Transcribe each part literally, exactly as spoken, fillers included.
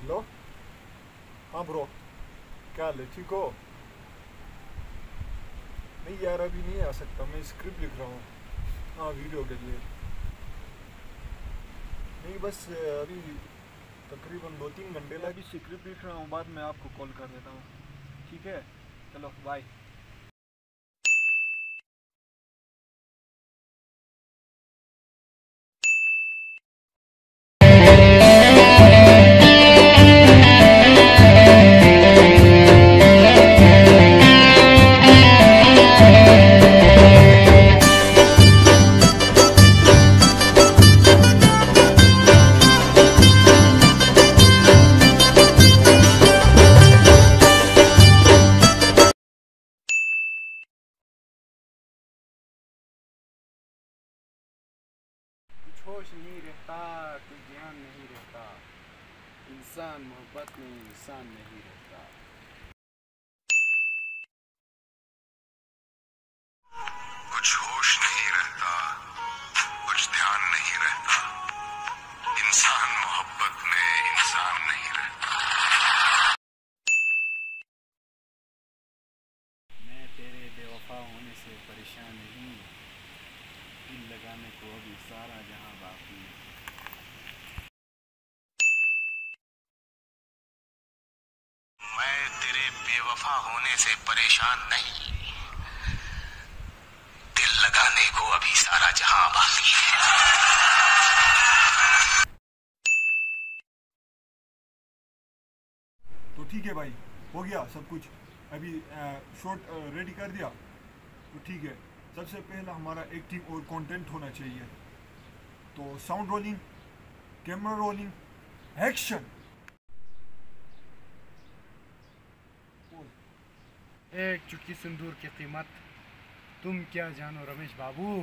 Hello. हाँ bro, क्या हाल है, ठीक हो? नहीं यार, अभी नहीं आ सकता, मैं स्क्रिप्ट लिख रहा हूँ। हाँ, वीडियो के लिए। नहीं बस अभी तकरीबन दो तीन घंटे लगे। अभी स्क्रिप्ट लिख रहा हूँ, बाद में आपको कॉल कर देता हूँ। ठीक है, चलो बाय। कुछ होश नहीं रहता, कुछ ध्यान नहीं रहता, इंसान मोहब्बत में इंसान नहीं रहता। कुछ होश नहीं रहता, कुछ ध्यान नहीं रहता, इंसान मोहब्बत में इंसान नहीं रहता। मैं तेरे बेवफा होने से परेशान नहीं, दिल लगाने को अभी सारा जहां बाकी। मैं तेरे बेवफा होने से परेशान नहीं, दिल लगाने को अभी सारा जहां बाकी है। तो ठीक है भाई, हो गया सब कुछ। अभी शॉट रेडी कर दिया, तो ठीक है। सबसे पहला हमारा एक्टिंग और कंटेंट होना चाहिए। तो sound rolling, camera rolling, action. एक चुटकी सिंदूर की कीमत तुम क्या जानो रमेश बाबू।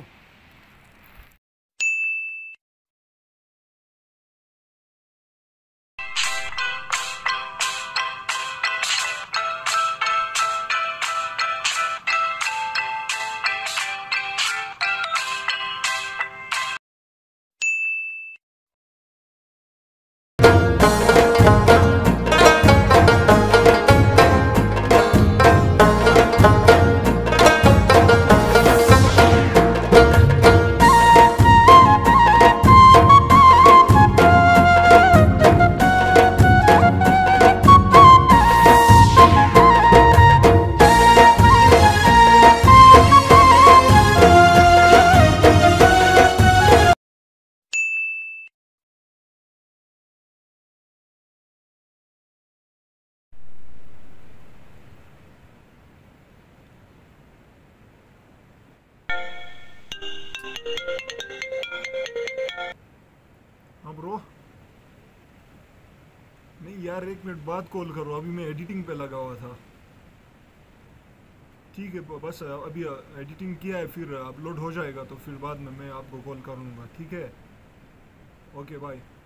हाँ ब्रो। नहीं यार, एक मिनट बाद कॉल करो, अभी मैं एडिटिंग पे लगा हुआ था। ठीक है, ब- बस अभी एडिटिंग किया है, फिर अपलोड हो जाएगा, तो फिर बाद में मैं आपको कॉल करूँगा। ठीक है, ओके बाय।